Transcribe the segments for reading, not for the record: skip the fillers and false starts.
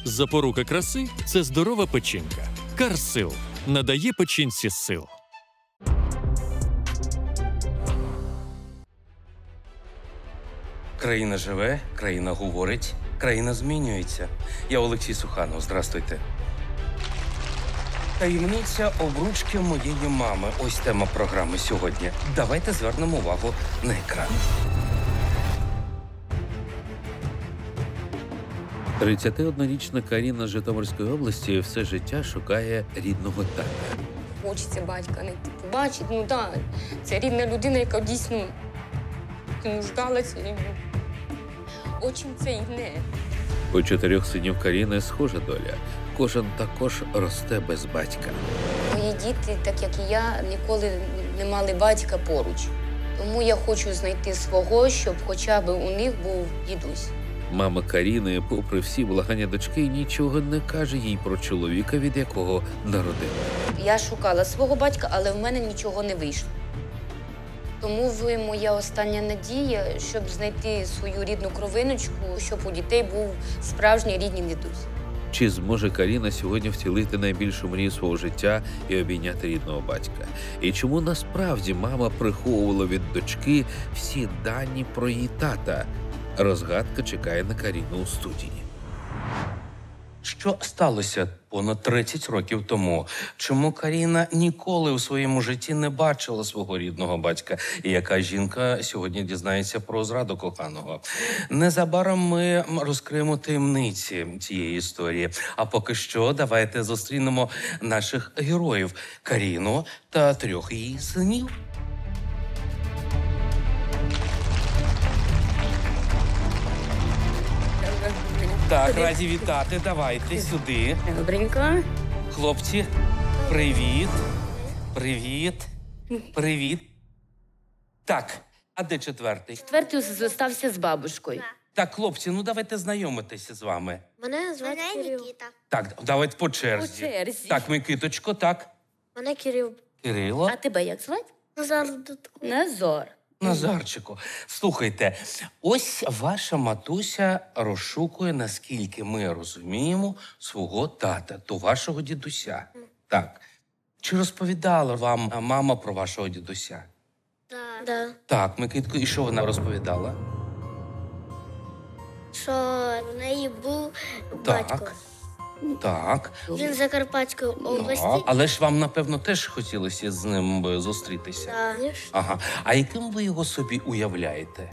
Запорука краси – це здорова печінка. Карсил надає печінці сил. Країна живе, країна говорить, країна змінюється. Я Олексій Суханов, здрастуйте. Таємниця обручки моєї мами. Ось тема програми сьогодні. Давайте звернемо увагу на екран. 31-річна Каріна з Житомирської області все життя шукає рідного тата. Хочеться батька знайти. Побачити, ну так, це рідна людина, яка дійсно нуждалася. Очень це йде. У 4 синів Каріни схожа доля. Кожен також росте без батька. Мої діти, так як і я, ніколи не мали батька поруч. Тому я хочу знайти свого, щоб хоча б у них був дідусь. Мама Каріни, попри всі благання дочки, нічого не каже їй про чоловіка, від якого народила. Я шукала свого батька, але в мене нічого не вийшло. Тому ви моя остання надія, щоб знайти свою рідну кровиночку, щоб у дітей був справжній рідний дідусь. Чи зможе Каріна сьогодні втілити найбільшу мрію свого життя і обійняти рідного батька? І чому насправді мама приховувала від дочки всі дані про її тата? Розгадка чекає на Каріну у студії. Що сталося понад 30 років тому? Чому Каріна ніколи у своєму житті не бачила свого рідного батька? І яка жінка сьогодні дізнається про зраду коханого? Незабаром ми розкриємо таємниці цієї історії. А поки що давайте зустрінемо наших героїв – Каріну та 3 її синів. Так, раді вітати. Давайте сюди. Добренько. Хлопці, привіт. Привіт. Привіт. Так, а де 4-й? Четвертий зостався з бабушкою. Так, хлопці, ну давайте знайомитися з вами. Мене звати Кирил. Нікіта. Так, давайте по черзі. По черзі. Так, Микиточко, так. Мене Кирил. Кирило. А тебе як звати? Назар Дудко. Назар. Назарчику, слухайте, ось ваша матуся розшукує, наскільки ми розуміємо, свого тата, то вашого дідуся. Так. Чи розповідала вам мама про вашого дідуся? Так. Да. Так, Микитко, і що вона розповідала? Що в неї був батько. Так. Так. Він з Закарпатської області. Ну, але ж вам, напевно, теж хотілося з ним би зустрітися. Да. Ага. А яким ви його собі уявляєте?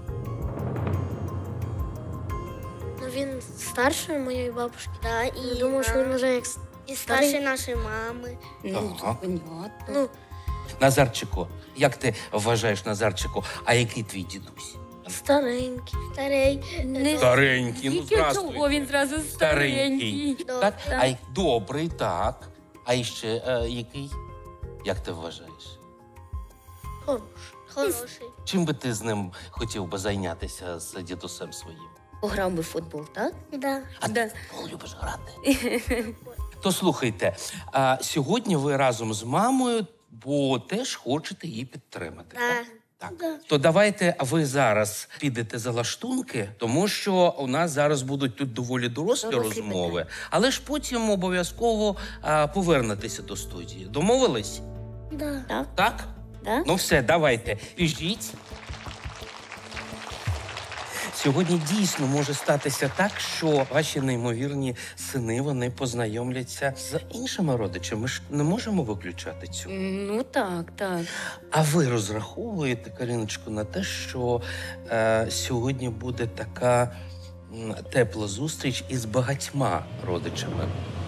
Ну, він старший моєї бабушки. Да, і Думаю, що він вже як і старший нашої мами. Ну, Так. понятно. Ну, Назарчику, як ти вважаєш, Назарчику, а який твій дідусь? старенький. Старий. Старенький, ну здравствуйте. Чого він зразу старенький? Так? А добрий, так. А іще який? Як ти вважаєш? Хороший. Чим би ти з ним хотів би зайнятися, з дідусем своїм? Пограв би в футбол, так? Да. А Да. ти любиш грати? То слухайте, а сьогодні ви разом з мамою, бо теж хочете її підтримати. Да. Так. То давайте ви зараз підете за лаштунки, тому що у нас зараз будуть тут доволі дорослі Дорослі розмови, але ж потім обов'язково повернетеся до студії. Домовились? Да. Так? Да? Ну все, давайте, біжіть. Сьогодні дійсно може статися так, що ваші неймовірні сини, вони познайомляться з іншими родичами. Ми ж не можемо виключати цього. Ну так, так. А ви розраховуєте, Каріночко, на те, що сьогодні буде така тепла зустріч із багатьма родичами?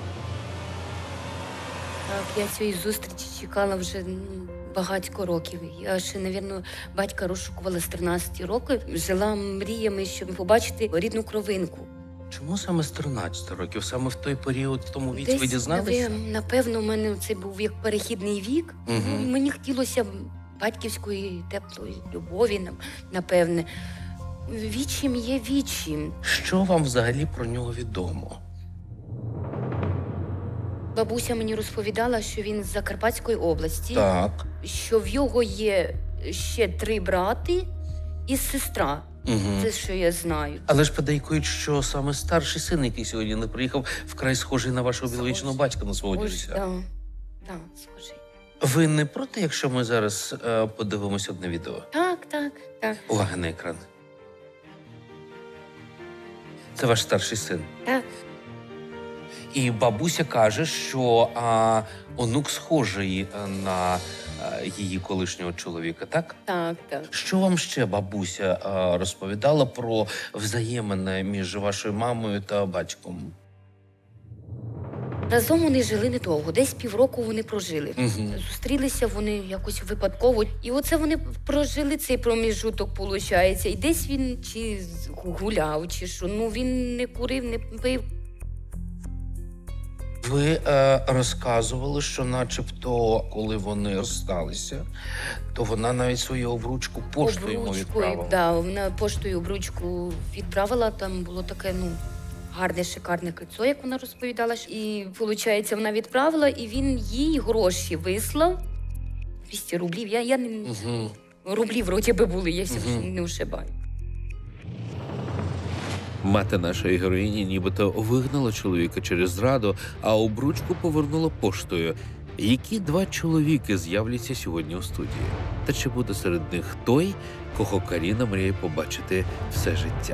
Так, я цієї зустрічі чекала вже багатько років. Я ще, навірно, батька розшукувала з 13 років. Жила мріями, щоб побачити рідну кровинку. Чому саме з 13 років? Саме в той період, в тому віці ви дізналися? Напевно, у мене це був як перехідний вік. Мгм. Мені хотілося батьківської теплої любові, напевне. Вічим є вічим. Що вам взагалі про нього відомо? Бабуся мені розповідала, що він з Закарпатської області, Так. що в його є ще 3 брати і сестра. Це, що я знаю. Але ж подейкують, що саме старший син, який сьогодні не приїхав, вкрай схожий на вашого біологічного батька на свого дідуся. Так, схожий. Ви не проти, якщо ми зараз подивимось одне відео? Так. Увага на екран. Це ваш старший син. Так. І бабуся каже, що онук схожий на її колишнього чоловіка, так? Так. Що вам ще бабуся розповідала про взаємини між вашою мамою та батьком? Разом вони жили недовго, десь півроку вони прожили. Зустрілися вони якось випадково. І оце вони прожили цей проміжуток, виходить. І десь він чи гуляв, чи що. Він не курив, не пив. Ви розказували, що начебто, коли вони розсталися, то вона навіть свою обручку поштою йому відправила. Так, вона поштою обручку відправила, там було таке, гарне, шикарне кольцо, як вона розповідала. І, виходить, вона відправила, і він їй гроші вислав. 200 рублів. Я не... Рублі, вроді би, були, я не ошибаю. Мати нашої героїні нібито вигнала чоловіка через зраду, а обручку повернула поштою. Які два чоловіки з'являться сьогодні у студії? Та чи буде серед них той, кого Каріна мріє побачити все життя?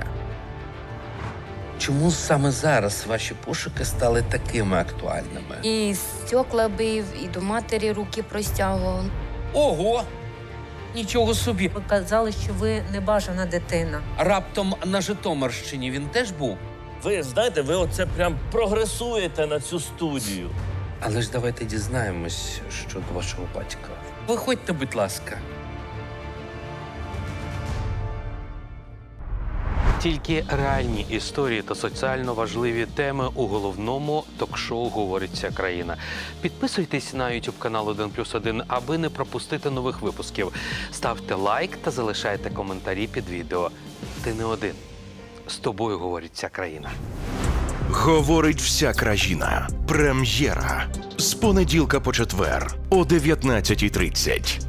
Чому саме зараз ваші пошуки стали такими актуальними? І стекла бив, і до матері руки простягував. Ого! Нічого собі! Ви казали, що ви небажана дитина. Раптом на Житомирщині він теж був? Ви знаєте, ви оце прям прогресуєте на цю студію. Але ж давайте дізнаємось щодо вашого батька. Виходьте, будь ласка. Тільки реальні історії та соціально важливі теми у головному ток-шоу «Говориться країна». Підписуйтесь на YouTube канал 1+1, аби не пропустити нових випусків. Ставте лайк та залишайте коментарі під відео. Ти не один. З тобою говорить країна. Говорить вся країна. Прем'єра. З понеділка по четвер о 19:30.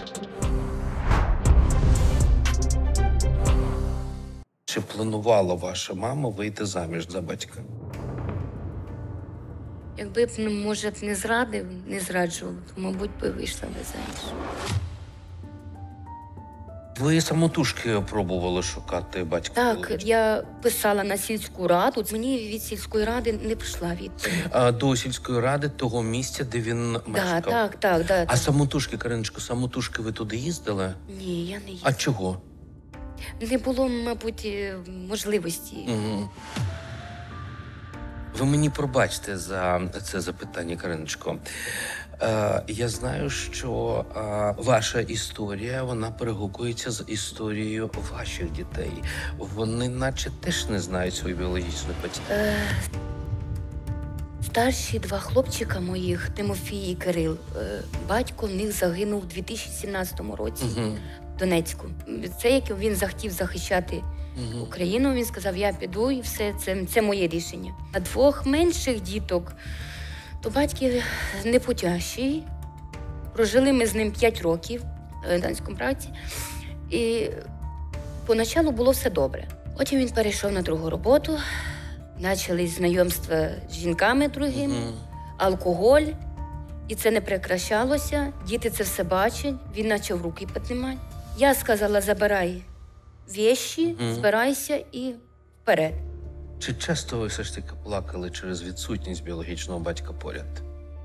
Чи планувала ваша мама вийти заміж за батька? Якби б, може, не зрадив, не зраджував, то, мабуть, би вийшла би заміж. Ви самотужки пробували шукати батька? Так, я писала на сільську раду. Мені від сільської ради не прийшла відповідь. До сільської ради того місця, де він мешкав? Так. А самотужки, Кариночко, самотужки ви туди їздили? Ні, я не їздила. А чого? Не було, мабуть, можливості. Ви мені пробачте за це запитання, Кариночко. Я знаю, що ваша історія, вона перегукується з історією ваших дітей. Вони наче теж не знають свою біологічну батьків. Старші два хлопчика моїх, Тимофій і Кирил, батько в них загинув у 2017 році в Донецьку. Це як він захотів захищати Україну, він сказав, я піду і все, це моє рішення. А двох менших діток, то батьки непутящий. Прожили ми з ним 5 років в данському праці. І поначалу було все добре. Потім він перейшов на другу роботу, почали знайомства з жінками другими, алкоголь. І це не прекращалося. Діти це все бачать. Він почав руки піднімати. Я сказала, забирай вещі, збирайся і вперед. Чи часто ви все ж таки плакали через відсутність біологічного батька поряд?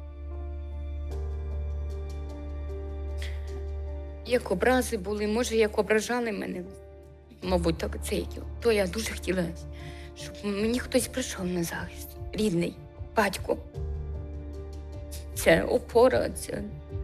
Як образи були, може, як ображали мене. Мабуть, так це як. То я дуже хотіла, щоб мені хтось прийшов на захист. Рідний, батько. Це опора, це...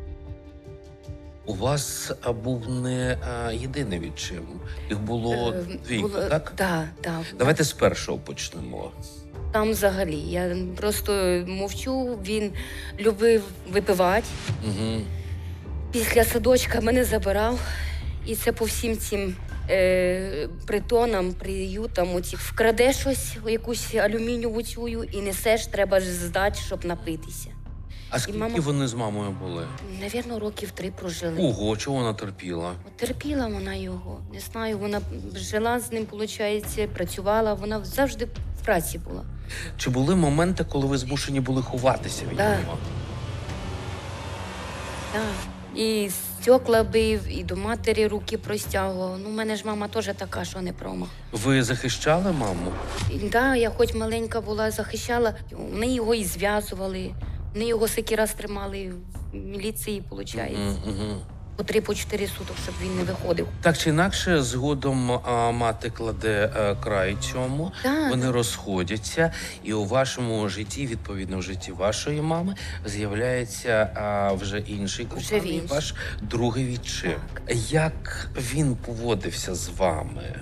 У вас був не єдиний відчим. Їх було двійко, так? Так. Давайте з першого почнемо. Там взагалі, я просто мовчу, він любив випивати. Після садочка мене забирав. І це по всім цим притонам, приютам. Вкраде щось, якусь алюмінієву цю, і несеш, треба ж здати, щоб напитися. А скільки мама- вони з мамою були? Навірно, років 3 прожили. Ого, чого вона терпіла? От терпіла вона його. Не знаю, вона жила з ним, виходить, працювала. Вона завжди в праці була. Чи були моменти, коли ви змушені були ховатися від Да. нього? Так. І стекла бив, і до матері руки простягував. Ну, у мене ж мама теж така, що не промах. Ви захищали маму? І, да, я хоч маленька була, захищала. Вони його і зв'язували, вони його секі раз тримали в міліції, виходить. Мгм. По 3-4 суток, щоб він не виходив. Так чи інакше, згодом мати кладе край цьому, Так. вони розходяться, і у вашому житті, відповідно в житті вашої мами, з'являється вже інший Вже коханий, інший. ваш другий відчим. Як він поводився з вами?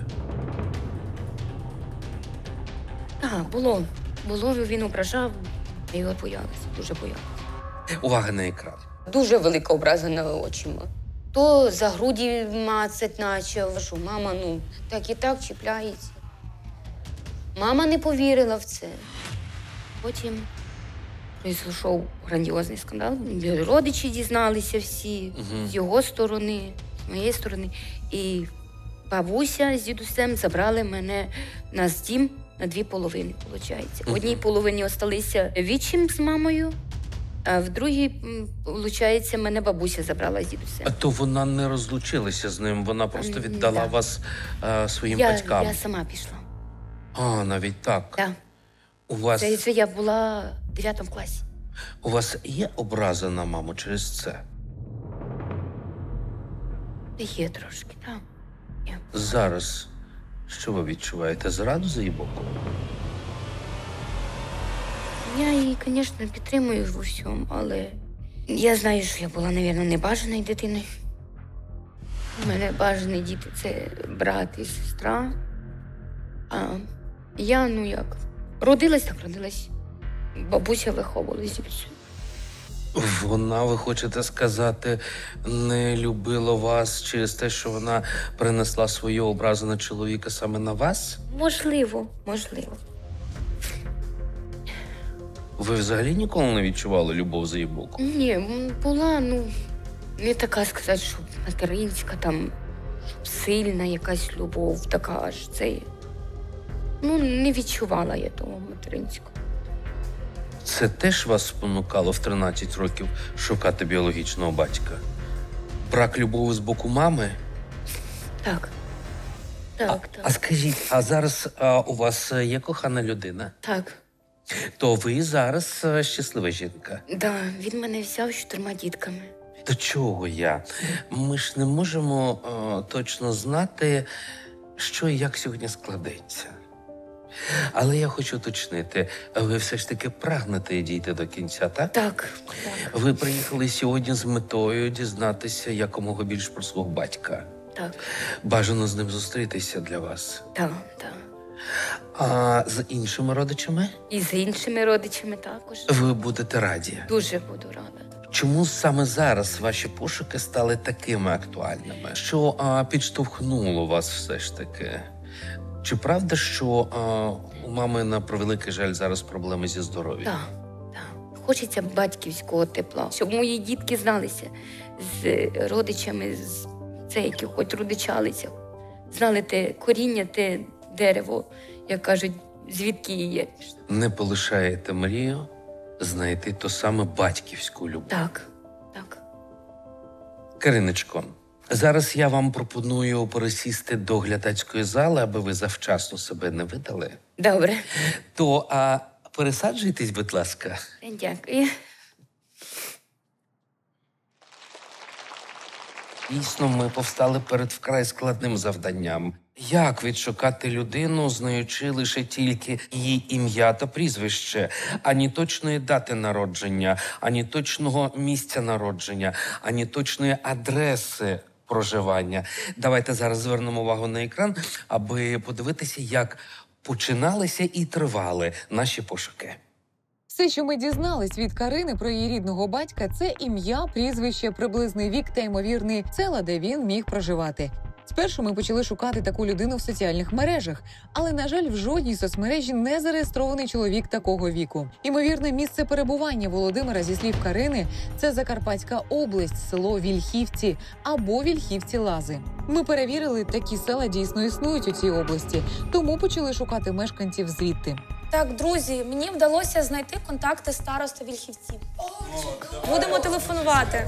Так, було. Було, він ображав, я його боялася, дуже боялася. Увага на екран. Дуже велика образа на очима. То за груді мацать почав, що мама, ну, так і так чіпляється. Мама не повірила в це. Потім прийшов грандіозний скандал. Родичі дізналися всі, з його сторони, з моєї сторони. І бабуся з дідусем забрали мене на дім на 2 половини, виходить. В одній половині осталися відчим з мамою, а в другій, виходить, мене бабуся забрала з дідусем. А то вона не розлучилася з ним, вона просто віддала Да. вас своїм батькам. Я сама пішла. А, навіть так. Так. У вас, Це я була в 9 класі. у вас є образа на маму через це? Є трошки, так. Є. Зараз що ви відчуваєте? Зраду з її боку? Я її, звісно, підтримую в усьому, але я знаю, що я була, мабуть, небажаною дитиною. У мене бажані діти – це брат і сестра. А я, ну як, родилась, так родилась. Бабуся виховувала дідуся. Вона, ви хочете сказати, не любила вас через те, що вона принесла свою образу на чоловіка саме на вас? Можливо, можливо. Ви взагалі ніколи не відчували любов з її боку? Ні, була, ну, не така сказати, що материнська, там, щоб сильна якась любов, така аж це. Ну, не відчувала я того материнського. Це теж вас спонукало в 13 років шукати біологічного батька? Брак любові з боку мами? Так. Так, А так. скажіть, а зараз у вас є кохана людина? Так. То ви зараз щаслива жінка? Да, він мене взяв з 4 дітками. До чого я? Ми ж не можемо точно знати, що і як сьогодні складеться. Але я хочу уточнити, ви все ж таки прагнете дійти до кінця, так? Так, так, Ви приїхали сьогодні з метою дізнатися якомога більше про свого батька. так, Бажано з ним зустрітися для вас. так, так. А з іншими родичами І з іншими родичами також. ви будете раді. Дуже буду рада. Чому саме зараз ваші пошуки стали такими актуальними? Що підштовхнуло вас все ж таки? Чи правда, що у мами, на превеликий жаль, зараз проблеми зі здоров'ям? Так, так. Хочеться батьківського тепла, щоб мої дітки зналися з родичами, з це, які хоч родичалися, знали те коріння, те дерево, як кажуть, звідки є. Не полишаєте мрію знайти ту саме батьківську любов? Так, так. Кариночко, зараз я вам пропоную пересісти до глядацької зали, аби ви завчасно себе не видали. Добре. То пересаджуйтесь, будь ласка. Дякую. Дійсно, ми повстали перед вкрай складним завданням. Як відшукати людину, знаючи лише тільки її ім'я та прізвище, ані точної дати народження, ані точного місця народження, ані точної адреси проживання. Давайте зараз звернемо увагу на екран, аби подивитися, як починалися і тривали наші пошуки. Все, що ми дізнались від Карини про її рідного батька, це ім'я, прізвище, приблизний вік та ймовірний села, де він міг проживати. Спершу ми почали шукати таку людину в соціальних мережах, але, на жаль, в жодній соцмережі не зареєстрований чоловік такого віку. Імовірне місце перебування Володимира, зі слів Карини, це Закарпатська область, село Вільхівці або Вільхівці-Лази. Ми перевірили, такі села дійсно існують у цій області, тому почали шукати мешканців звідти. Так, друзі, мені вдалося знайти контакти старости Вільхівців. Будемо телефонувати.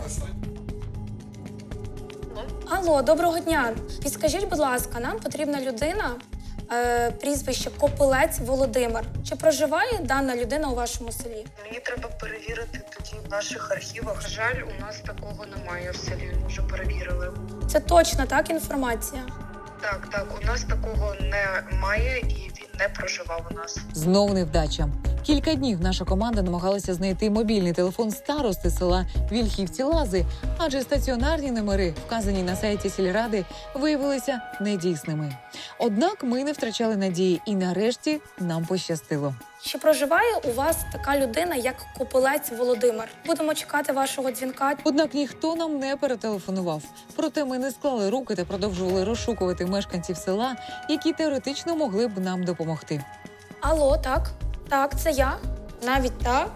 Алло, доброго дня. Підскажіть, будь ласка, нам потрібна людина, прізвище Копилець Володимир. Чи проживає дана людина у вашому селі? Мені треба перевірити тоді в наших архівах. На жаль, у нас такого немає в селі, ми вже перевірили. Це точна, так, інформація? Так, у нас такого немає і він не проживав у нас. Знов невдача. Кілька днів наша команда намагалася знайти мобільний телефон старости села Вільхівці-Лази, адже стаціонарні номери, вказані на сайті сільради, виявилися недійсними. Однак ми не втрачали надії і нарешті нам пощастило. Чи проживає у вас така людина, як Копилець Володимир? Будемо чекати вашого дзвінка. Однак ніхто нам не перетелефонував. Проте ми не склали руки та продовжували розшукувати мешканців села, які теоретично могли б нам допомогти. Алло, так? Так, це я. Навіть так.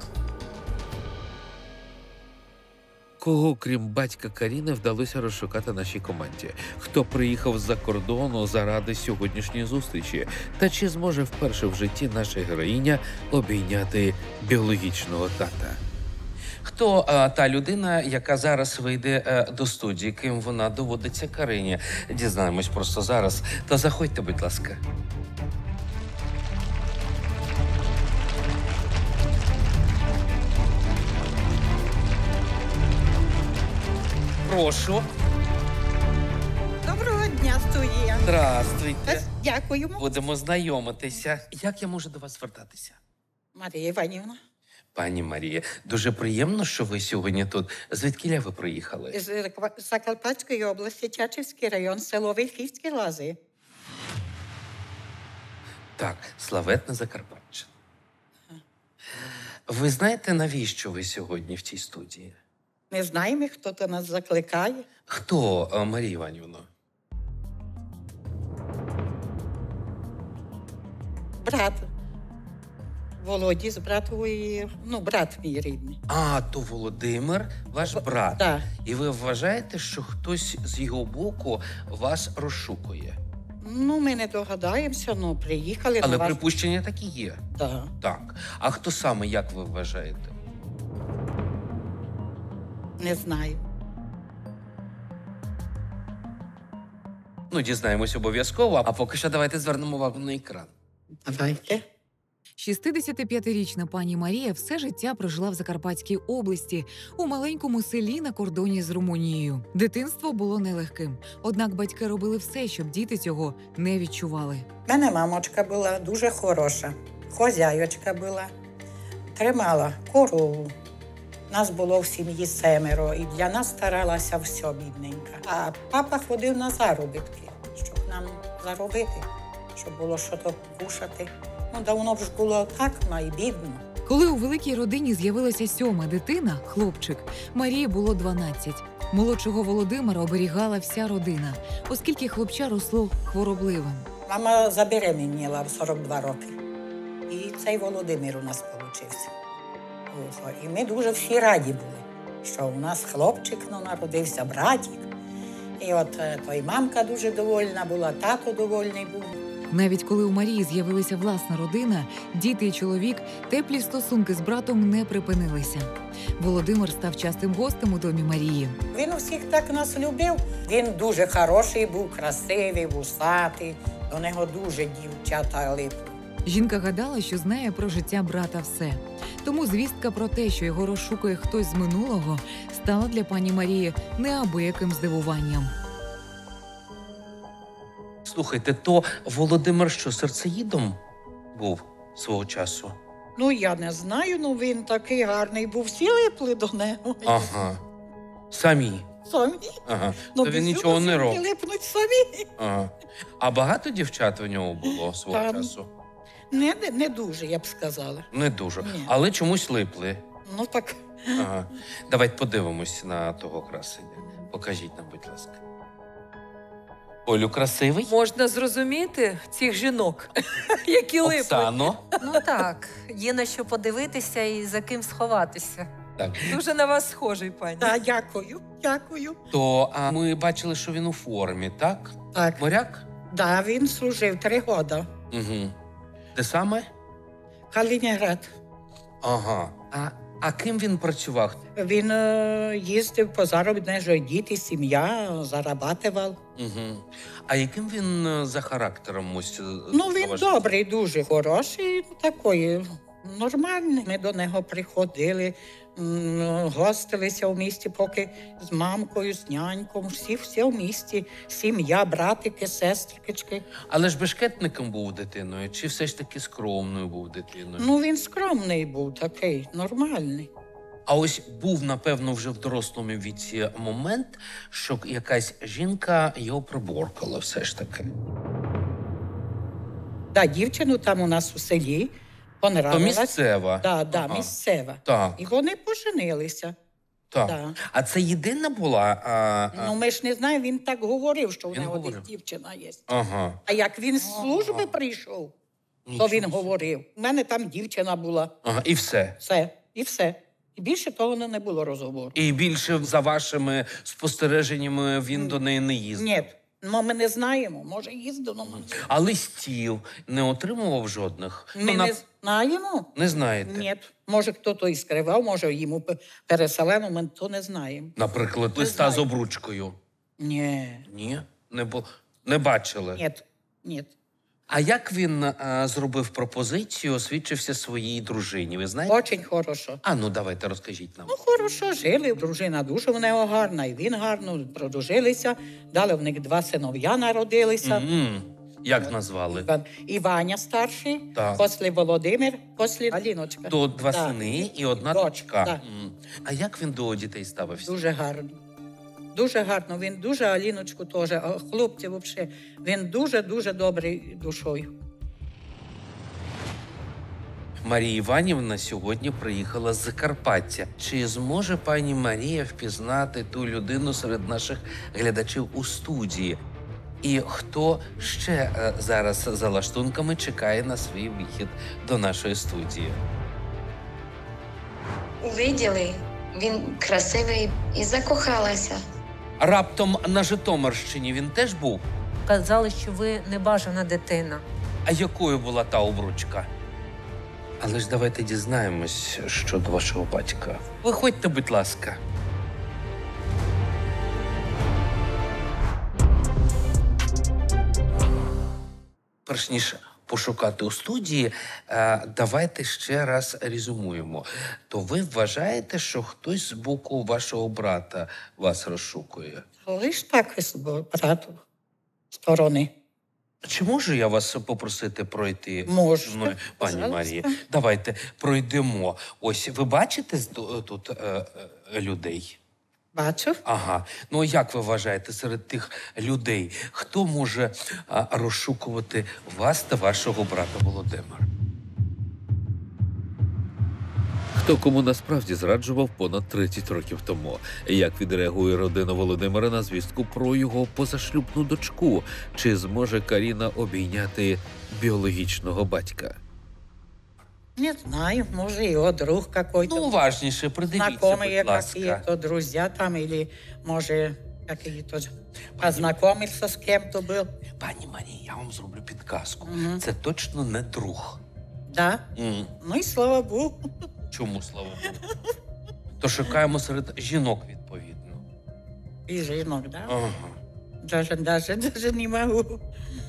Кого, крім батька Каріни, вдалося розшукати нашій команді? Хто приїхав з-за кордону заради сьогоднішньої зустрічі? Та чи зможе вперше в житті наша героїня обійняти біологічного тата? Хто та людина, яка зараз вийде до студії, ким вона доводиться Карині? Дізнаємось просто зараз. То заходьте, будь ласка. Прошу. Доброго дня, студія. Здравствуйте. Дякуємо. Будемо знайомитися. Як я можу до вас звертатися? Марія Іванівна. Пані Марія, дуже приємно, що ви сьогодні тут. Звідкіля ви приїхали? З Закарпатської області, Тячівський район, село Вільхівські Лази. Так, славетна Закарпатщина. Ви знаєте, навіщо ви сьогодні в цій студії? Не знаємо, хто то нас закликає. Хто, Марія Іванівна? Брат. Володі з братової, брат мій рідний. А, то Володимир, ваш брат. Так. І ви вважаєте, що хтось з його боку вас розшукує? Ми не догадаємося, приїхали. Але припущення такі є? Так. Так. А хто саме, як ви вважаєте? Не знаю. Дізнаємось обов'язково, а поки що давайте звернемо увагу на екран. Давайте. 65-річна пані Марія все життя прожила в Закарпатській області, у маленькому селі на кордоні з Румунією. Дитинство було нелегким, однак батьки робили все, щоб діти цього не відчували. У мене мамочка була дуже хороша, хозяйочка була, тримала корову. Нас було в сім'ї 7, і для нас старалася все, бідненька. А папа ходив на заробітки, щоб нам заробити, щоб було що то кушати. Давно ж було так, і бідно. Коли у великій родині з'явилася 7-ма дитина, хлопчик, Марії було 12. Молодшого Володимира оберігала вся родина, оскільки хлопча росло хворобливим. Мама забеременіла в 42 роки. І цей Володимир у нас получився. І ми дуже всі раді були, що у нас хлопчик народився, братик. І то й мамка дуже довольна була, тато довольний був. Навіть коли у Марії з'явилася власна родина, діти і чоловік, теплі стосунки з братом не припинилися. Володимир став частим гостем у домі Марії. Він усіх так нас любив. Він дуже хороший був, красивий, вусатий. До нього дуже дівчата липли. Жінка гадала, що знає про життя брата все. Тому звістка про те, що його розшукує хтось з минулого, стала для пані Марії неабияким здивуванням. Слухайте, то Володимир що, серцеїдом був свого часу? Я не знаю, він такий гарний був. Всі липли до нього. Ага. Самі? Самі. Ага. То він нічого не робив. Липнуть самі. Ага. А багато дівчат у нього було свого часу? Не дуже, я б сказала. Не дуже. Ні. Але чомусь липли. Так. Ага. Давайте подивимось на того красення. Покажіть нам, будь ласка. Олю, красивий? Можна зрозуміти цих жінок, які липли. Оксано? Ну так, є на що подивитися і за ким сховатися. Так. Дуже на вас схожий, пані. Так, дякую, дякую. То ми бачили, що він у формі, так? Так. Моряк? Да, він служив 3 роки. Угу. Де саме? Калінінград. Ага. А ким він працював? Він їздив по заробітній житті, діти, сім'я, зарабатував. Угу. А яким він за характером? Ось, Ну, він добрий, дуже хороший, такий, нормальний. Ми до нього приходили, гостилися в місті, поки з мамкою, з няньком, всі в місті. Сім'я, братики, сестрички. Але ж бешкетником був дитиною, чи все ж таки скромною був дитиною? Ну, він скромний був, такий, нормальний. А ось був, напевно, вже в дорослому віці момент, що якась жінка його приборкала все ж таки. Так, дівчину там у нас у селі понравилась. То місцева? Так, Ага. місцева. Так. І вони поженилися. Так. Да. А це єдина була? Ну, ми ж не знаємо, він так говорив, що в Він нього говорив. десь дівчина є. Ага. А як він з служби прийшов, то Нічого він собі. говорив. У мене там дівчина була. Ага, і все. Все, і все. І більше того не було розговору. І більше, за вашими спостереженнями, він до неї не їздив? Ні, ну ми не знаємо, може їздив, але А листів не отримував жодних? ми не знаємо. Не знаєте? Ні, може хто-то і скривав, може йому переселено, ми то не знаємо. Наприклад, листа з обручкою? Ні. Ні? Не бачили? Ні, ні. А як він зробив пропозицію, освідчився своїй дружині, ви знаєте? Очень хорошо. А, ну давайте, розкажіть нам. Ну, хорошо, жили. Дружина дуже в нього гарна, і він гарно, продружилися. Далі в них 2 синов'я народилися. Як назвали? І Ваня старший, Так. після Володимир, після Аліночка. То 2 Так. сини і 1 Дочка, дочка. так. А як він до дітей ставився? Дуже гарно. Дуже гарно. Він дуже, Аліночку теж, а хлопці взагалі. Він дуже-дуже добрий душою. Марія Іванівна сьогодні приїхала з Закарпаття. Чи зможе пані Марія впізнати ту людину серед наших глядачів у студії? І хто ще зараз за лаштунками чекає на свій вихід до нашої студії? Увиділи, він красивий і закохалася. Раптом на Житомирщині він теж був? Казали, що ви небажана дитина. А якою була та обручка? Але ж давайте дізнаємось щодо вашого батька. Виходьте, будь ласка. Перш ніж пошукати у студії, давайте ще раз резюмуємо. То ви вважаєте, що хтось з боку вашого брата вас розшукує? Лиш так із брату сторони. Чи можу я вас попросити пройти? Можете, зі мною, пані пожалуйста. Марія? Давайте пройдемо. Ось ви бачите тут людей? Бачу. Ага. Ну як ви вважаєте, серед тих людей, хто може розшукувати вас та вашого брата Володимира? Хто кому насправді зраджував понад 30 років тому? Як відреагує родина Володимира на звістку про його позашлюбну дочку? Чи зможе Каріна обійняти біологічного батька? Не знаю, може, его друг какой-то. Ну, уважніше, придивіться, Знакомые будь ласка. какие-то, друзья там, или, може, какие-то познакомиться с кем-то был. Пані Марія, я вам зроблю підказку. Це точно не друг. Да? Ну і слава Богу. Чому, слава Богу? То шукаємо серед жінок, відповідно. І жінок, да? Ага. Даже не можу.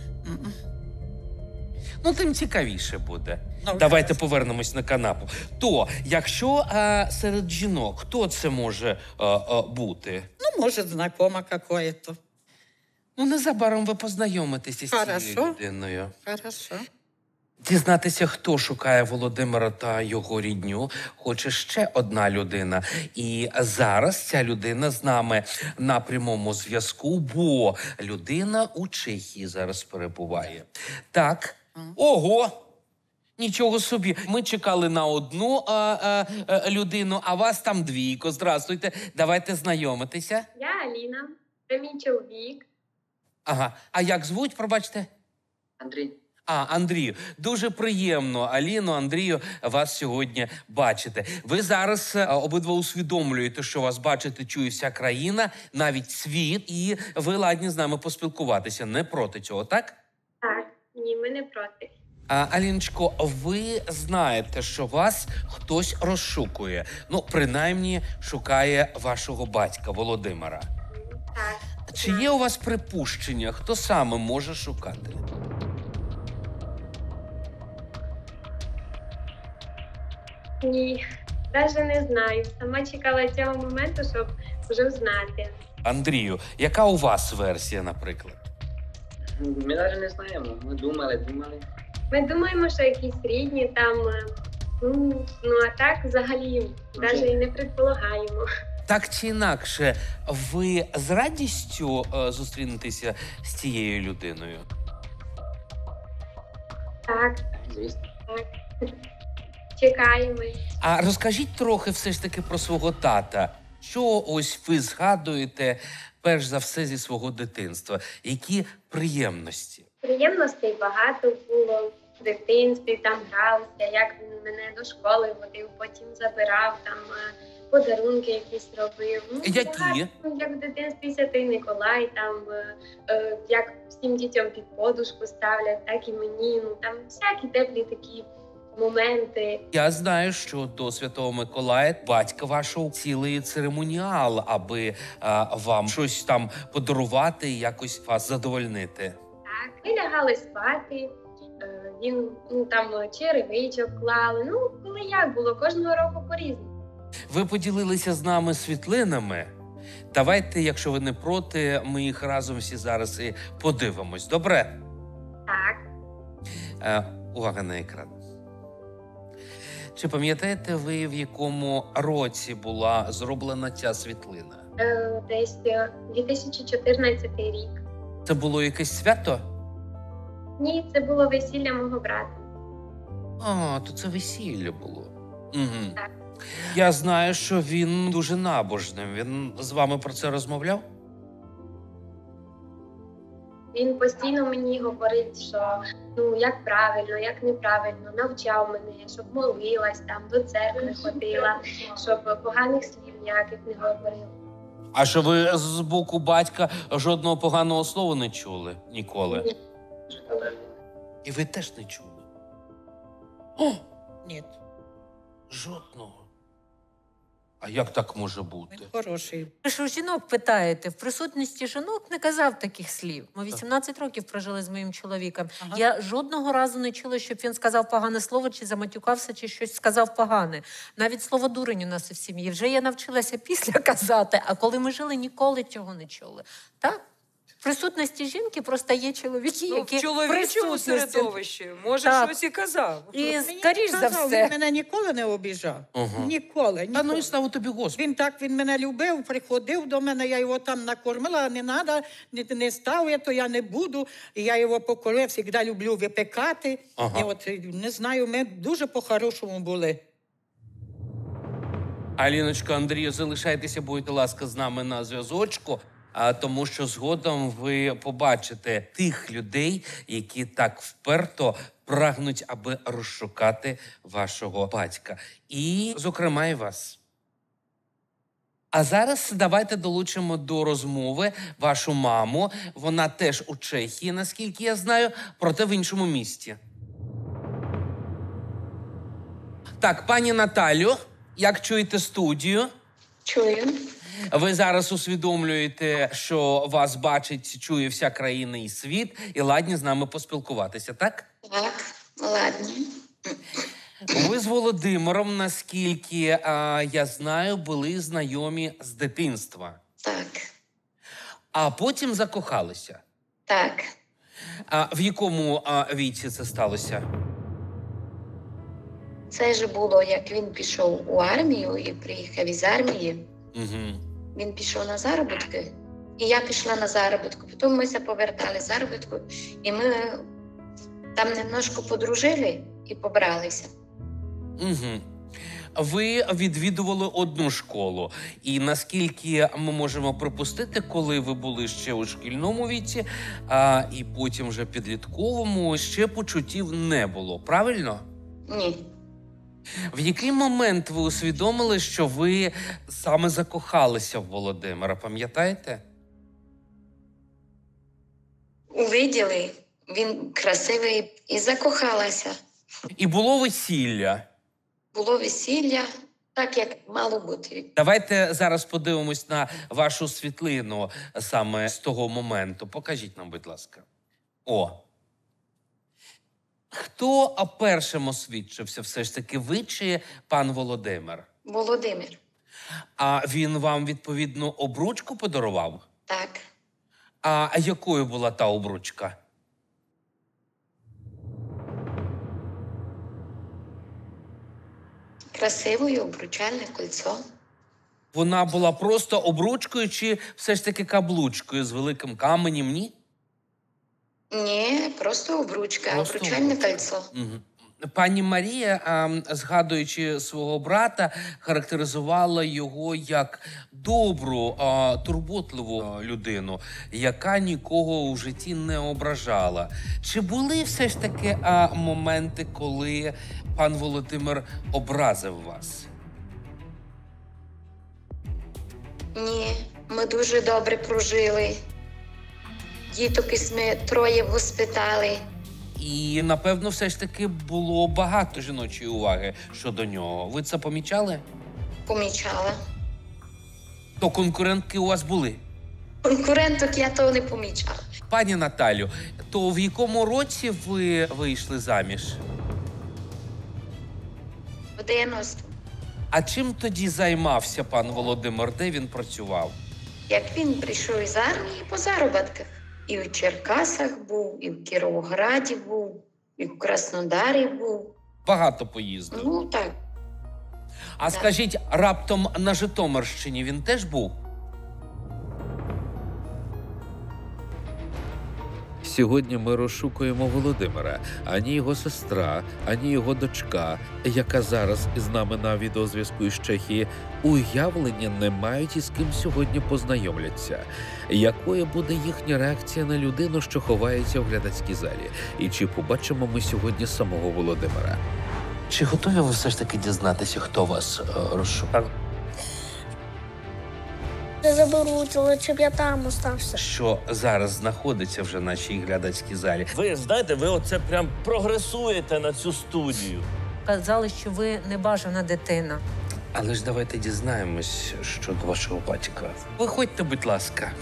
Ну, тим цікавіше буде. Ну, Давайте повернемось на канапу. То, якщо серед жінок, хто це може бути? Ну, може, знакома какое-то. Ну, незабаром ви познайомитеся з цією Хорошо. людиною. Хорошо. Дізнатися, хто шукає Володимира та його рідню, хоче ще одна людина. І зараз ця людина з нами на прямому зв'язку, бо людина у Чехії зараз перебуває. Так, ого! Нічого собі. Ми чекали на одну людину, а вас там двійко. Здрастуйте, давайте знайомитися. Я Аліна, це мій чоловік. Ага. А як звуть, пробачте? Андрій. Андрію. Дуже приємно, Аліно, Андрію, вас сьогодні бачити. Ви зараз обидва усвідомлюєте, що вас бачить і чує вся країна, навіть світ, і ви ладні з нами поспілкуватися. Не проти цього, так? Так, ні, ми не проти. Аліночко, ви знаєте, що вас хтось розшукує. Ну, принаймні, шукає вашого батька Володимира. Так. Чи є у вас припущення, хто саме може шукати? Ні, навіть не знаю. Сама чекала цього моменту, щоб вже знати. Андрію, яка у вас версія, наприклад? Ми навіть не знаємо. Ми думали. Ми думаємо, що якісь рідні там, а так взагалі навіть і не предполагаємо. Так чи інакше, ви з радістю зустрінетеся з цією людиною? Так. Звісно. Так. Чекаємо. А розкажіть трохи все ж таки про свого тата. Що ось ви згадуєте, перш за все, зі свого дитинства? Які приємності? Приємностей багато було в дитинстві, там гралися, як він мене до школи водив, потім забирав, там подарунки якісь робив. Які? Багато, як в дитинстві Святий Миколай, там, як всім дітям під подушку ставлять, так і мені, там всякі теплі такі моменти. Я знаю, що до Святого Миколая батька вашого цілий церемоніал, аби вам щось там подарувати і якось вас задовольнити. Так, ми лягали спати, він, там черевичок клали, коли як було, кожного року по-різному. Ви поділилися з нами світлинами. Давайте, якщо ви не проти, ми їх разом всі зараз і подивимось. Добре? Так. Увага на екран. Чи пам'ятаєте ви, в якому році була зроблена ця світлина? Десь 2014 рік. Це було якесь свято? Ні, це було весілля мого брата. То це весілля було. Угу. Так. Я знаю, що він дуже набожним. Він з вами про це розмовляв? Він постійно мені говорить, що як правильно, як неправильно, навчав мене, щоб молилась, там, до церкви ходила, щоб поганих слів ніяких не говорила. А що ви з боку батька жодного поганого слова не чули ніколи? Ні. І ви теж не чули? Ні. Жодного. А як так може бути? Хороший. Ви ж у жінок питаєте, в присутності жінок не казав таких слів. Ми 18 років прожили з моїм чоловіком. Ага. Я жодного разу не чула, щоб він сказав погане слово, чи заматюкався, чи щось сказав погане. Навіть слово «дурень» у нас і в сім'ї. Вже я навчилася після казати, а коли ми жили, ніколи цього не чули. Так? В присутності жінки просто є чоловіки, які в чоловічому середовищі, може, так. щось і казав. І, скоріш за все. Він мене ніколи не обіжав. Ніколи. Та і слава тобі, Господи. Він мене любив, приходив до мене, я його там накормила, не треба, не став я, то я не буду. І я його покорив, завжди люблю випекати. І от, не знаю, ми дуже по-хорошому були. Аліночка, Андрію, залишайтеся, будьте ласка, з нами на зв'язочку. Тому що згодом ви побачите тих людей, які так вперто прагнуть, аби розшукати вашого батька. І, зокрема, і вас. А зараз давайте долучимо до розмови вашу маму. Вона теж у Чехії, наскільки я знаю, проте в іншому місті. Так, пані Наталю, як чуєте студію? Чую. Ви зараз усвідомлюєте, що вас бачить, чує вся країна і світ, і ладні з нами поспілкуватися, так? Так, ладні. Ви з Володимиром, наскільки я знаю, були знайомі з дитинства. Так. А потім закохалися. Так. В якому віці це сталося? Це ж було, як він пішов у армію і приїхав із армії. Угу. Він пішов на заробітки, і я пішла на заробітку. Потім ми повертали з заробітку, і ми там немножко подружили і побралися. Угу. Ви відвідували одну школу. І наскільки ми можемо припустити, коли ви були ще у шкільному віці, і потім вже підлітковому, ще почуттів не було. Правильно? Ні. В який момент ви усвідомили, що ви саме закохалися в Володимира, пам'ятаєте? Увиділи, він красивий і закохалася. І було весілля. Було весілля, так як мало бути. Давайте зараз подивимось на вашу світлину саме з того моменту. Покажіть нам, будь ласка. О! Хто першим освідчився все ж таки, ви чи пан Володимир? Володимир. А він вам, відповідно, обручку подарував? Так. А якою була та обручка? Красивою, обручальне кольцо. Вона була просто обручкою чи все ж таки каблучкою з великим каменем, ні? Ні, просто обручка, Просто обручальне кольцо. Угу. Пані Марія, згадуючи свого брата, характеризувала його як добру, турботливу людину, яка нікого у житті не ображала. Чи були все ж таки моменти, коли пан Володимир образив вас? Ні, ми дуже добре прожили. Діток із ми 3 в госпіталі. І, напевно, все ж таки було багато жіночої уваги щодо нього. Ви це помічали? Помічала. То конкурентки у вас були? Конкуренток я того не помічала. Пані Наталю, то в якому році ви вийшли заміж? В 90. А чим тоді займався пан Володимир? Де він працював? Як він прийшов із армії по заробітках. І в Черкасах був, і в Кіровограді був, і в Краснодарі був. Багато поїздив? Ну, так. А скажіть, раптом на Житомирщині він теж був? Сьогодні ми розшукуємо Володимира. Ані його сестра, ані його дочка, яка зараз з нами на відеозв'язку із Чехії, уявлення не мають, із ким сьогодні познайомляться. Якою буде їхня реакція на людину, що ховається в глядацькій залі? І чи побачимо ми сьогодні самого Володимира? Чи готові ви все ж таки дізнатися, хто вас розшукав? Не заберуть, лучше б я там остався. Що зараз знаходиться вже в нашій глядацькій залі. Ви знаєте, ви оце прям прогресуєте на цю студію. Казали, що ви небажана дитина. Але ж давайте дізнаємось щодо вашого батька. Виходьте, будь ласка.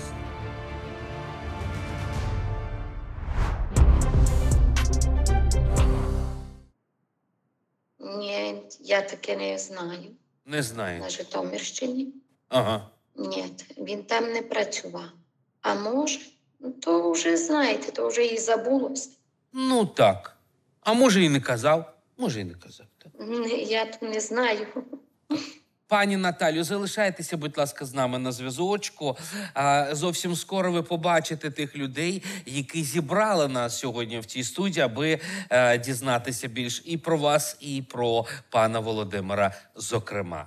Ні, я таке не знаю. Не знаю. На Житомирщині. Ага. Ні, він там не працював. А може, то вже знаєте, то вже і забулося. Ну так. А може і не казав? Може і не казав. Так. Я то не знаю. Пані Наталю, залишайтеся, будь ласка, з нами на зв'язочку. Зовсім скоро ви побачите тих людей, які зібрали нас сьогодні в цій студії, аби дізнатися більш і про вас, і про пана Володимира, зокрема.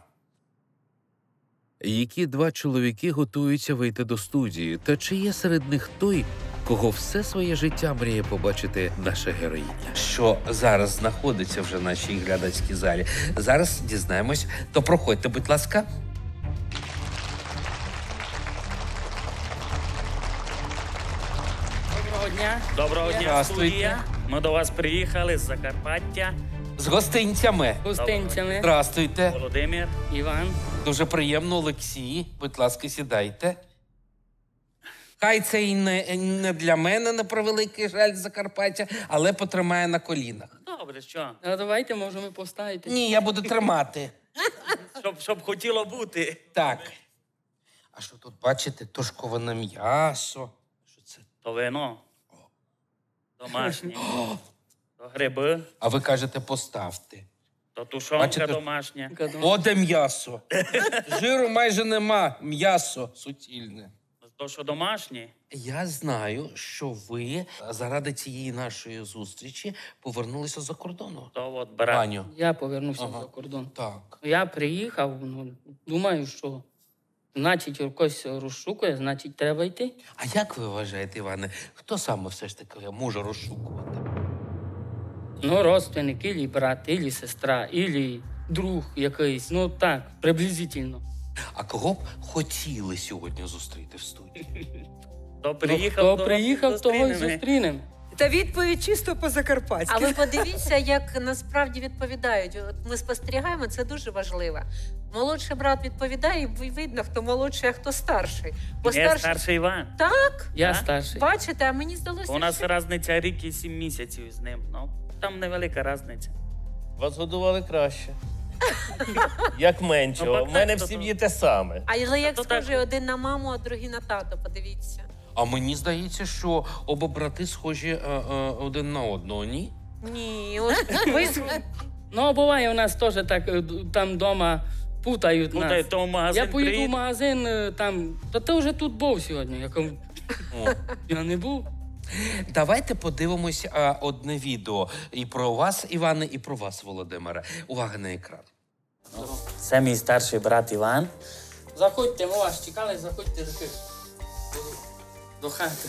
Які 2 чоловіки готуються вийти до студії? Та чи є серед них той, кого все своє життя мріє побачити наша героїня? Що зараз знаходиться вже в нашій глядацькій залі. Зараз дізнаємось. То проходьте, будь ласка. Доброго дня. Доброго дня, Здравствуйте. студія. Ми до вас приїхали з Закарпаття. З гостинцями. Гостинцями. Здравствуйте. Володимир. Іван. Дуже приємно, Олексій. Будь ласка, сідайте. Хай це і не для мене, на превеликий жаль, Закарпаття, але потримає на колінах. Добре, що? А давайте можемо поставити. Ні, я буду тримати. Щоб хотіло бути. Так. А що тут, бачите, тушковане м'ясо. Що це? То вино. Домашнє. То гриби. А ви кажете, поставте. То тушонка Бачите? домашня. О, де м'ясо. Жиру майже нема. М'ясо суцільне. То, що домашні? Я знаю, що ви заради цієї нашої зустрічі повернулися за кордону. То от, брат, Аню. я повернувся за кордон. Так. Я приїхав, думаю, що значить якось розшукує, значить треба йти. А як ви вважаєте, Іване, хто саме все ж таки може розшукувати? Ну, родственник, ілі брат, ілі сестра, ілі друг якийсь. Ну так, приблизительно. А кого б хотіли сьогодні зустріти в студії? Хто приїхав, того й зустрінемо. Та відповідь чисто по-закарпатськи. А ви подивіться, як насправді відповідають. От ми спостерігаємо, це дуже важливо. Молодший брат відповідає, і видно, хто молодший, а хто старший. Я старший Іван. Так? Я старший. Бачите, а мені здалося, У нас що... різниця рік і 7 місяців з ним. Ну, там невелика різниця. Вас годували краще. Як меншого. У мене в сім'ї те саме. Але як схожі один на маму, а другий на тато, подивіться. А мені здається, що оба брати схожі один на одного, ні? Ні, ось ви... Ну, буває у нас теж так, там вдома путають нас. То в магазин Я поїду приїду. в магазин, там, та ти вже тут був сьогодні. Я кажу, я не був. Давайте подивимось одне відео і про вас, Іване, і про вас, Володимире. Увага на екран. Це мій старший брат Іван. Заходьте, ми вас чекали, заходьте до хати.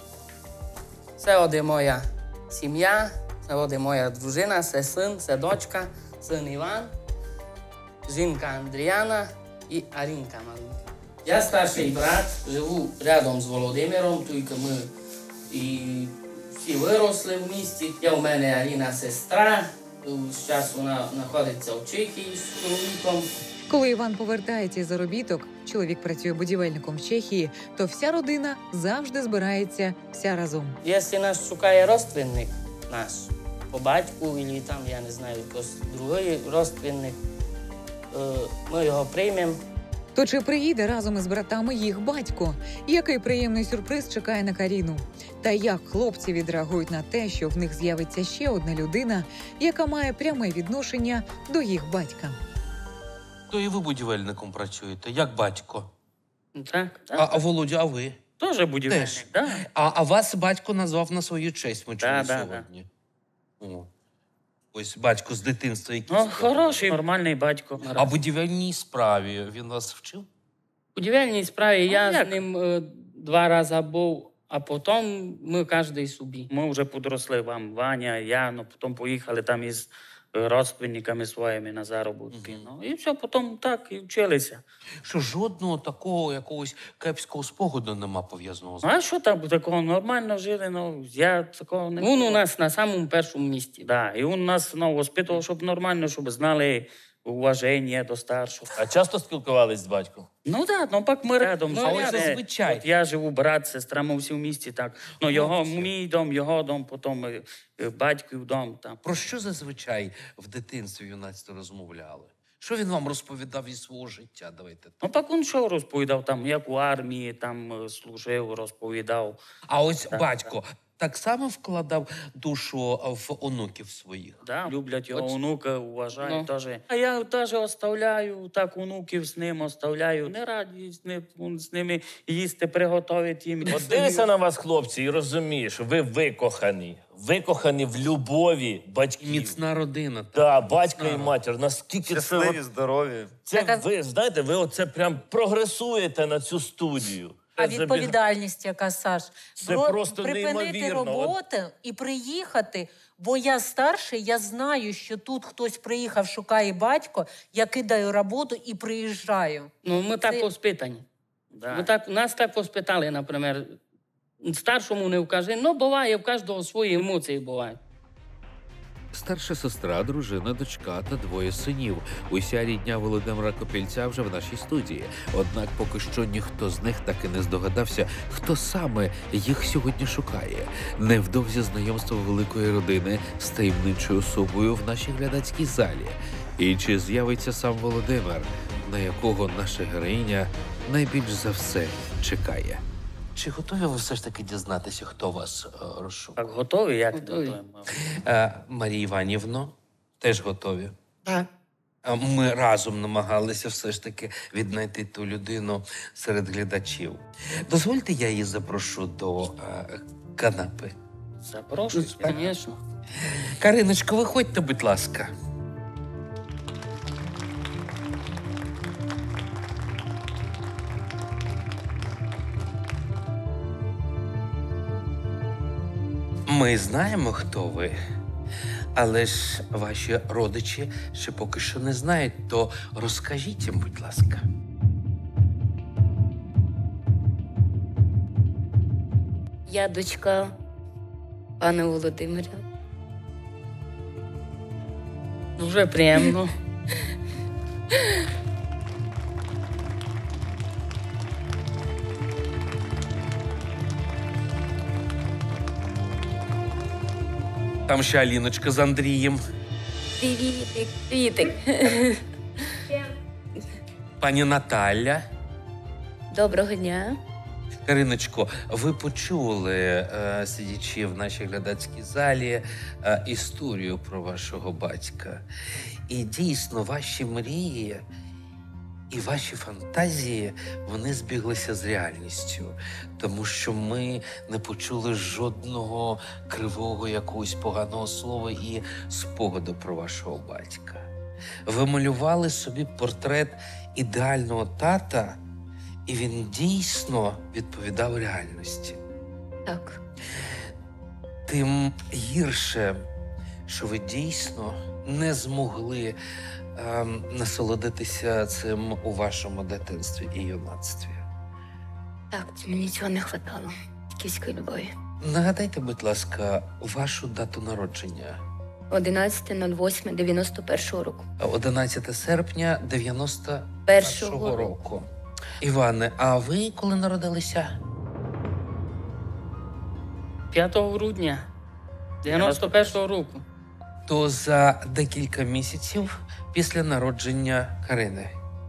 Це оде моя сім'я, це оде моя дружина, це син, це дочка, син Іван, жінка Андріана і Арінка маленька. Я старший брат, живу рядом з Володимиром, тільки ми і всі виросли в місті. Є у мене Аріна сестра, зараз вона знаходиться в Чехії з чоловіком. Коли Іван повертається із заробіток, чоловік працює будівельником в Чехії, то вся родина завжди збирається вся разом. Якщо нас шукає родственник наш, по батьку, або там, я не знаю, якийсь другий родственник, ми його приймемо. То чи приїде разом із братами їх батько? Який приємний сюрприз чекає на Каріну? Та як хлопці відреагують на те, що в них з'явиться ще одна людина, яка має пряме відношення до їх батька? То і ви будівельником працюєте, як батько. Так. А Володя, а ви? Теж будівельник, так. А вас батько назвав на свою честь, ми чули сьогодні. О. Ось батько з дитинства якийсь. Ну, хороший, нормальний батько. А будівельній справі він вас вчив? У будівельній справі я з ним 2 рази був, а потім ми кожен собі. Ми вже підросли, Ваня, я, ну, потім поїхали там із родственниками своїми на заробітки. Ну, і все, потім так, і вчилися. Що жодного такого якогось кепського спогаду нема пов'язаного з... А що там такого? Нормально жили, ну, я такого не... Він у нас на самому першому місці, да. І він нас, ну, воспитував, щоб нормально, щоб знали уваження до старшого. А часто спілкувались з батьком? Ну так, ну пак ми рядом. А ось зазвичай. От я живу, брат, сестра, ми всі в місті, так. Ну, його, мій дом, його дом, потім батьків дом. Там. Про що зазвичай в дитинстві юнацтві розмовляли? Що він вам розповідав із свого життя? Давайте. Ну, так він що розповідав, там, як у армії, там, служив, розповідав. А ось так, батько так само вкладав душу в онуків своїх? Да, люблять його онуки, вважають Ну. теж. А я теж оставляю, так онуків з ним оставляю. Не раді з ними їсти, приготувати їм. От дивишся на вас, хлопці, і розумієш, ви викохані. Викохані в любові батьків. Міцна родина. Так, батько і матір. Наскільки щасливі, здорові. Це ви, знаєте, ви оце прям прогресуєте на цю студію. А відповідальність яка, Саш? Це просто припинити неймовірно. роботу і приїхати, бо я старший, я знаю, що тут хтось приїхав, шукає батько, я кидаю роботу і приїжджаю. Ну, ми так воспитані. Да. Нас так воспитали, наприклад. Старшому не вкажи. Ну, буває, в кожного свої емоції бувають. Старша сестра, дружина, дочка та 2 синів. Уся рідня Володимира Копільця вже в нашій студії. Однак поки що ніхто з них так і не здогадався, хто саме їх сьогодні шукає. Невдовзі знайомство великої родини з таємничою особою в нашій глядацькій залі. І чи з'явиться сам Володимир, на якого наша героїня найбільш за все чекає? Чи готові ви все ж таки дізнатися, хто вас розшукав? Так, готові? Як готові? Марія Іванівно, теж готові? Так. Ми разом намагалися все ж таки віднайти ту людину серед глядачів. Дозвольте, я її запрошу до канапи. Запрошую, звісно. Кариночко, виходьте, будь ласка. Ми знаємо, хто ви, але ж ваші родичі ще поки що не знають, то розкажіть їм, будь ласка. Я дочка пана Володимира. Дуже приємно. Там ще Аліночка з Андрієм. Привітик, привітик. Пані Наталя. Доброго дня. Кариночко, ви почули, сидячи в нашій глядацькій залі, історію про вашого батька. І дійсно, ваші мрії і ваші фантазії, вони збіглися з реальністю. Тому що ми не почули жодного кривого якогось поганого слова і спогаду про вашого батька. Ви малювали собі портрет ідеального тата, і він дійсно відповідав реальності. Так. Тим гірше, що ви дійсно не змогли насолодитися цим у вашому дитинстві і юнацтві. Так, мені цього не вистачало. Київської любові. Нагадайте, будь ласка, вашу дату народження. 11.08.91 року. 11 серпня 91-го року. Іване, а ви коли народилися? 5 грудня 91-го року. То за декілька місяців після народження Карини.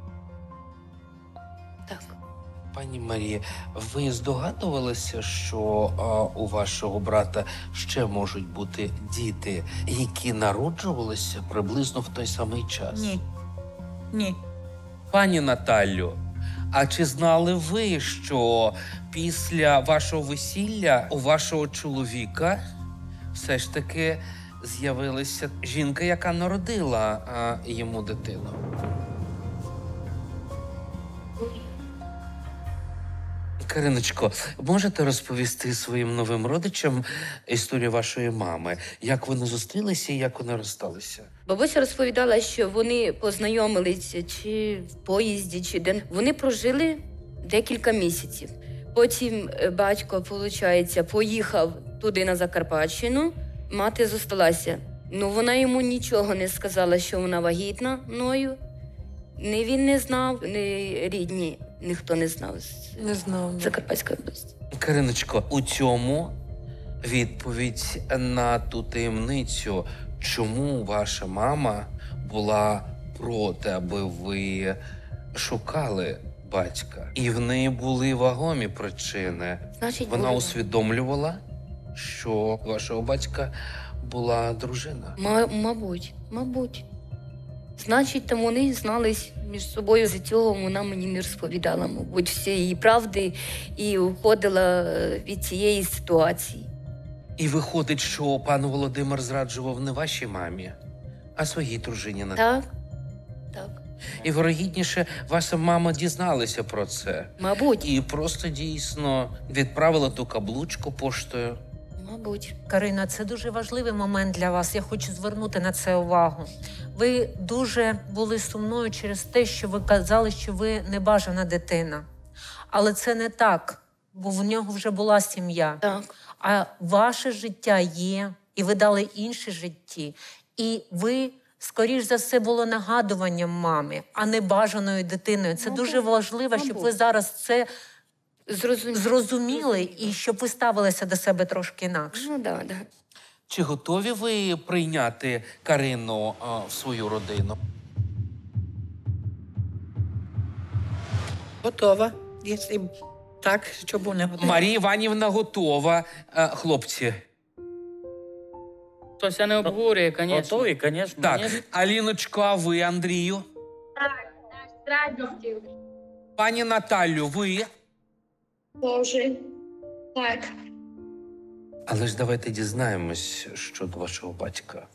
Так. Пані Марія, ви здогадувалися, що у вашого брата ще можуть бути діти, які народжувалися приблизно в той самий час? Ні. Ні. Пані Наталю, а чи знали ви, що після вашого весілля у вашого чоловіка все ж таки з'явилася жінка, яка народила йому дитину? Кариночко, можете розповісти своїм новим родичам історію вашої мами? Як вони зустрілися і як вони розсталися? Бабуся розповідала, що вони познайомилися чи в поїзді, чи де. Вони прожили декілька місяців. Потім батько, виходить, поїхав туди на Закарпатщину, мати зосталася. Ну, вона йому нічого не сказала, що вона вагітна мною. Ні він не знав, ні рідні, ніхто не знав з Закарпатської області. Кариночко, у цьому відповідь на ту таємницю, чому ваша мама була проти, аби ви шукали батька. І в неї були вагомі причини. Значить, вона були. усвідомлювала, що у вашого батька була дружина. Мабуть. Значить, там вони знались між собою. За цього вона мені не розповідала, мабуть, всієї правди і уходила від цієї ситуації. І виходить, що пан Володимир зраджував не вашій мамі, а своїй дружині. Так. І вирогідніше, ваша мама дізналася про це. Мабуть. І просто дійсно відправила ту каблучку поштою. Мабуть. Карина, це дуже важливий момент для вас. Я хочу звернути на це увагу. Ви дуже були сумною через те, що ви казали, що ви небажана дитина. Але це не так, бо в нього вже була сім'я. Так. А ваше життя є, і ви дали інше житті. І ви, скоріш за все, було нагадуванням мамі, а не бажаною дитиною. Це дуже важливо, щоб ви зараз це зрозуміли і щоб ви ставилися до себе трошки інакше. Ну, да. Чи готові ви прийняти Карину в свою родину? Готова, якщо так, щоб не готова. Марія Іванівна готова. Хлопці. То ся не обговорює, звісно. Готові, звісно. Так, Аліночко, а ви, Андрію? Так, з радістю. Пані Наталю, ви? Боже. Так. Але ж давайте дізнаємось щодо вашого батька.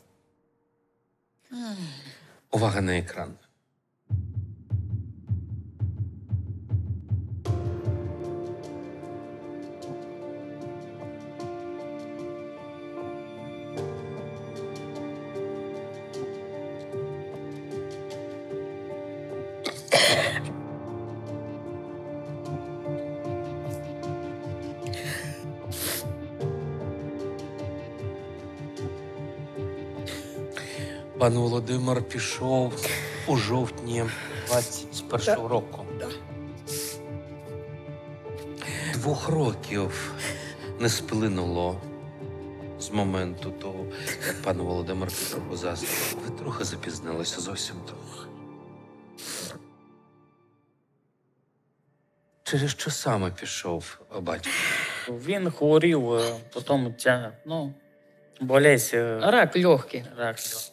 Увага на екран. Пан Володимир пішов у жовтні 21-го року. 2 років не сплинуло з моменту того, як пан Володимир пішов у засідку. Ви трохи запізнилися, зовсім трохи. Через що саме пішов батько? Він хворів, потім ця, болезнь. Рак легкий. Рак легкий.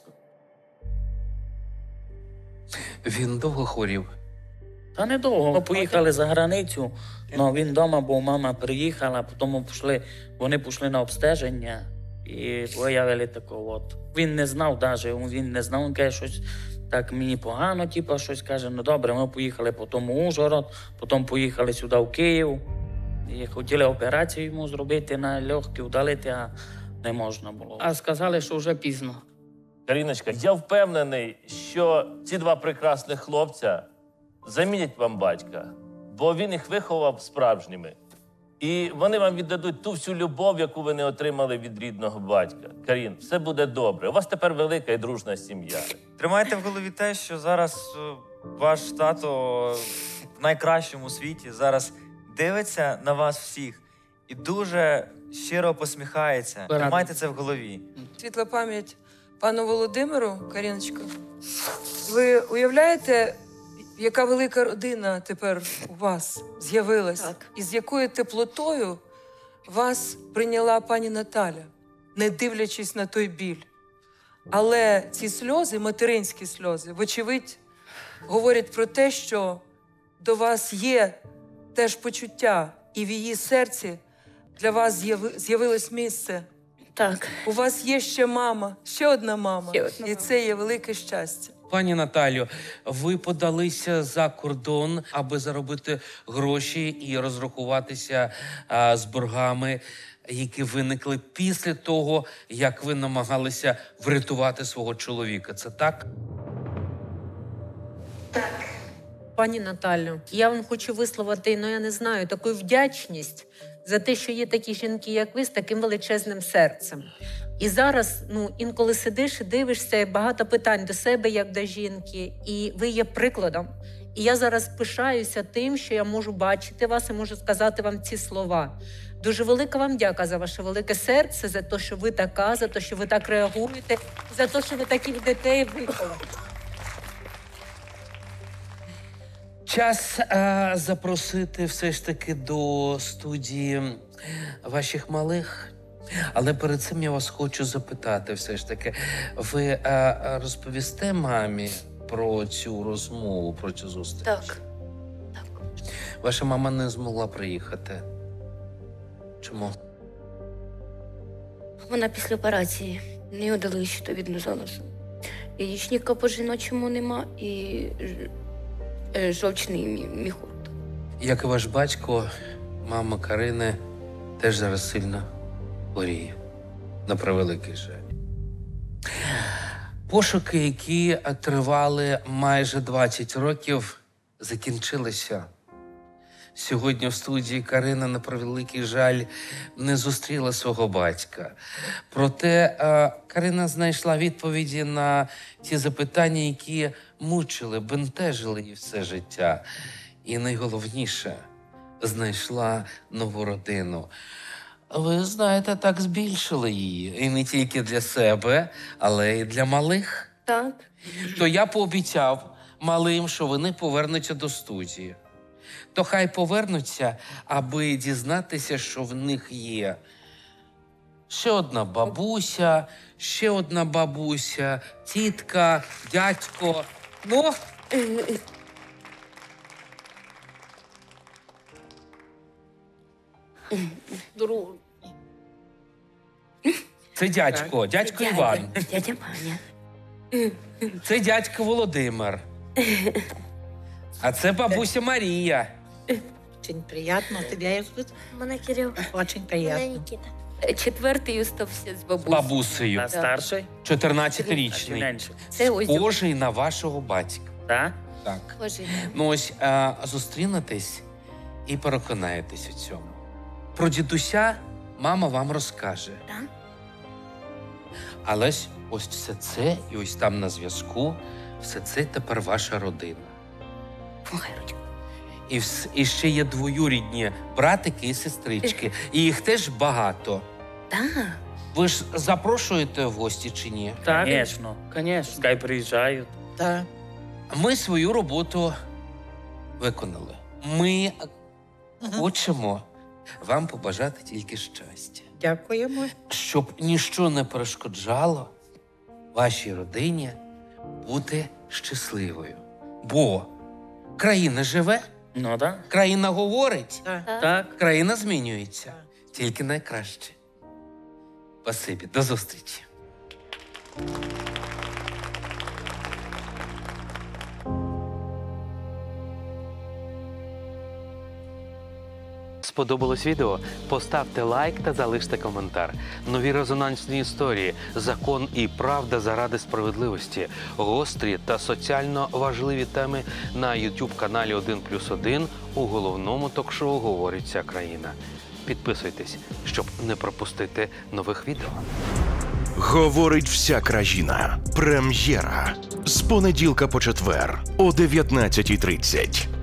Він довго хворів? Та недовго. Ми поїхали за границю, але він вдома був, мама приїхала, потім вони пішли на обстеження і виявили такого от. Він не знав він каже, щось так мені погано, щось каже, добре, ми поїхали потім у Ужгород, потім поїхали сюди в Київ. І хотіли операцію йому зробити на легкі, удалити, а не можна було. А сказали, що вже пізно. Каріночка, я впевнений, що ці 2 прекрасних хлопця замінять вам батька, бо він їх виховав справжніми. І вони вам віддадуть ту всю любов, яку ви не отримали від рідного батька. Карін, все буде добре. У вас тепер велика і дружна сім'я. Тримайте в голові те, що зараз ваш тато в найкращому світі зараз дивиться на вас всіх і дуже щиро посміхається. Тримайте це в голові. Світла пам'ять пану Володимиру, Каріночко. Ви уявляєте, яка велика родина тепер у вас з'явилась? Так. І з якою теплотою вас прийняла пані Наталя, не дивлячись на той біль. Але ці сльози, материнські сльози, вочевидь, говорять про те, що до вас є теж почуття, і в її серці для вас з'явилось місце. Так. У вас є ще мама, ще одна мама. І це є велике щастя. Пані Наталю, ви подалися за кордон, аби заробити гроші і розрахуватися з боргами, які виникли після того, як ви намагалися врятувати свого чоловіка. Це так? Пані Наталю, я вам хочу висловити, я не знаю, таку вдячність за те, що є такі жінки, як ви, з таким величезним серцем. І зараз, інколи сидиш і дивишся, багато питань до себе, як до жінки, і ви є прикладом. І я зараз пишаюся тим, що я можу бачити вас і можу сказати вам ці слова. Дуже велика вам дяка за ваше велике серце, за те, що ви така, за те, що ви так реагуєте, за те, що ви таких дітей виховали. Час запросити все ж таки до студії ваших малих. Але перед цим я вас хочу запитати все ж таки. Ви розповісте мамі про цю розмову, про цю зустріч? Так. Ваша мама не змогла приїхати. Чому? Вона після операції не одали щитовідну залозу. Яєчника по-жіночому нема і жовчний міхур. Як і ваш батько, мама Карини теж зараз сильно хворіє. На превеликий жаль. Пошуки, які тривали майже 20 років, закінчилися. Сьогодні в студії Карина, на превеликий жаль, не зустріла свого батька. Проте Карина знайшла відповіді на ті запитання, які мучили, бентежили її все життя. І найголовніше, знайшла нову родину. Ви знаєте, так збільшили її. І не тільки для себе, але й для малих. Так. То я пообіцяв малим, що вони повернуться до студії. То хай повернуться, аби дізнатися, що в них є ще одна бабуся, ще одна бабуся, тітка, дядько. Ну, це дядько, дядько Іван. Дядя Ваня. Це дядько Володимир. А це бабуся Марія. Очень приятно. Тебя як звуть? Мене Кирил. Очень Мене приятно. Нікіта. Четвертий остався з З бабусею. бабусею. А старший? 14-річний. Менше. Це ось Схожий на вашого батька. Так? Так. схожий. Ну ось зустрінетесь і переконаєтесь у цьому. Про дідуся мама вам розкаже. Так? Але ж ось все це, і ось там на зв'язку, все це тепер ваша родина. І ще є двоюрідні братики і сестрички. І їх теж багато. Так. Ви ж запрошуєте в гості чи ні? Так. Звісно. Звісно. Хай приїжджають. Так. Ми свою роботу виконали. Ми хочемо вам побажати тільки щастя. Дякуємо. Щоб ніщо не перешкоджало вашій родині бути щасливою. Бо країна живе, Ну так. країна говорить, Так. країна змінюється. Тільки найкраще. Спасибі. До зустрічі. Сподобалось відео? Поставте лайк та залиште коментар. Нові резонансні історії, закон і правда заради справедливості, гострі та соціально важливі теми на YouTube-каналі 1+1 у головному ток-шоу «Говорить вся країна». Підписуйтесь, щоб не пропустити нових відео. Говорить вся країна. Прем'єра. З понеділка по четвер о 19:30.